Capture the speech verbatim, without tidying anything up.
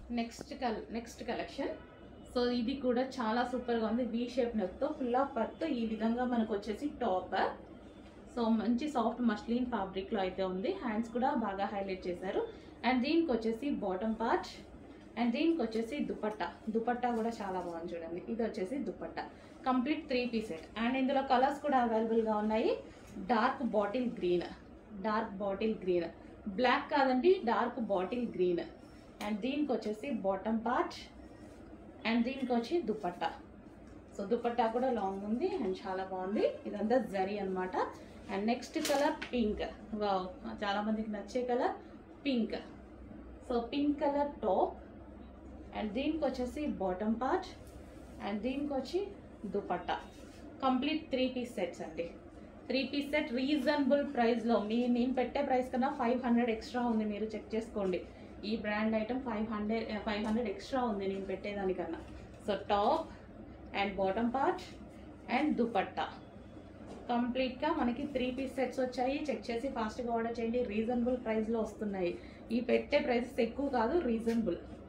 Next కల్ next collection. So ఇది కూడా చాలా సూపర్గా ఉంది. వీ షేప్ నెక్తో ఫుల్ ఆఫ్ వర్క్తో ఈ విధంగా మనకు వచ్చేసి టాప్. సో మంచి సాఫ్ట్ మస్లిన్ ఫ్యాబ్రిక్లో అయితే ఉంది. హ్యాండ్స్ కూడా బాగా హైలైట్ చేశారు. అండ్ దీనికి వచ్చేసి బాటమ్ పార్ట్ అండ్ దీనికి వచ్చేసి దుపట్టా. దుపట్టా కూడా చాలా బాగుంది చూడండి. ఇది వచ్చేసి dupatta complete three piece set. And ఇందులో కలర్స్ కూడా అవైలబుల్గా ఉన్నాయి. Dark bottle green, dark bottle green, black కాదండి, డార్క్ బాటిల్ గ్రీన్. అండ్ దీనికి వచ్చేసి బాటమ్ పార్ట్ అండ్ దీనికి వచ్చి దుపట్టా. సో దుపట్టా కూడా లాంగ్ ఉంది అండ్ చాలా బాగుంది. ఇదంతా జరీ అనమాట. And next colour pink. Wow, చాలా మందికి నచ్చే colour pink. So pink colour top and దీనికి వచ్చేసి బాటమ్ పార్ట్ అండ్ దీనికి వచ్చి dupatta. Complete three piece sets అండి. త్రీ పీస్ సెట్ రీజనబుల్ ప్రైస్లో. మీ నేను పెట్టే ప్రైస్ కన్నా ఫైవ్ హండ్రెడ్ ఎక్స్ట్రా ఉంది, మీరు చెక్ చేసుకోండి. ఈ brand item five hundred five hundred extra ఉంది నేను పెట్టేదానికన్నా. So top and bottom part and dupatta కంప్లీట్గా మనకి త్రీ పీస్ సెట్స్ వచ్చాయి. చెక్ చేసి ఫాస్ట్గా ఆర్డర్ చేయండి. రీజనబుల్ ప్రైస్లో వస్తున్నాయి. ఈ పెట్టే ప్రైసెస్ ఎక్కువ కాదు, రీజనబుల్.